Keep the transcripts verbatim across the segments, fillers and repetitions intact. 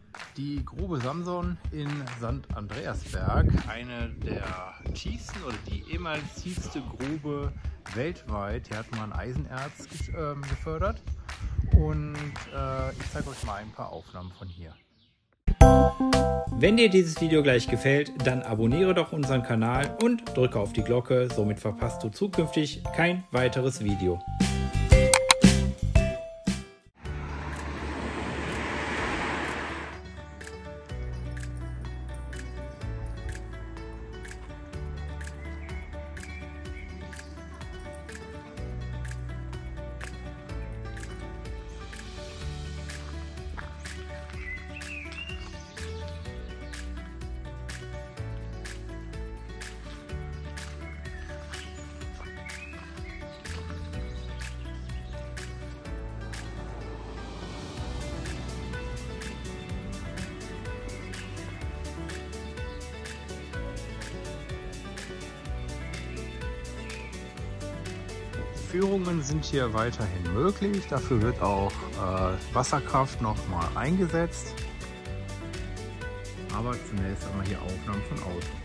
Die Grube Samson in Sankt Andreasberg, eine der tiefsten oder die ehemals tiefste Grube weltweit. Hier hat man Eisenerz äh, gefördert und äh, ich zeige euch mal ein paar Aufnahmen von hier. Wenn dir dieses Video gleich gefällt, dann abonniere doch unseren Kanal und drücke auf die Glocke, somit verpasst du zukünftig kein weiteres Video. Führungen sind hier weiterhin möglich, dafür wird auch äh, Wasserkraft nochmal eingesetzt. Aber zunächst einmal hier Aufnahmen von außen.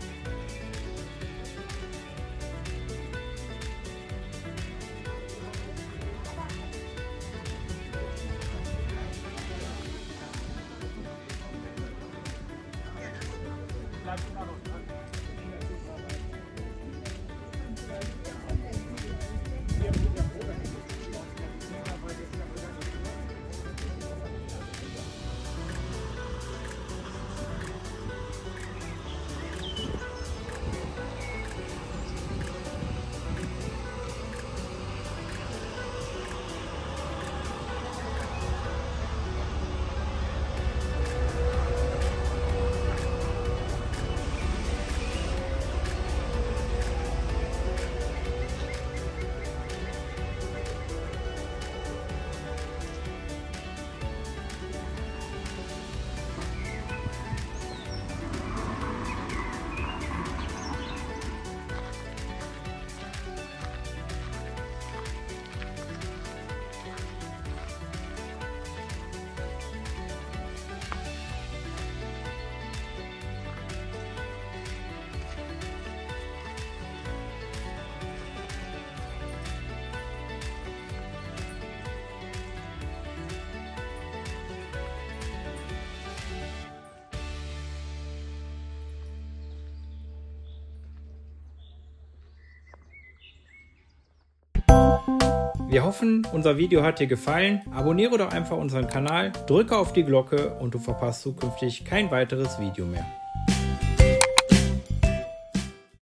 Wir hoffen, unser Video hat dir gefallen. Abonniere doch einfach unseren Kanal, drücke auf die Glocke und du verpasst zukünftig kein weiteres Video mehr.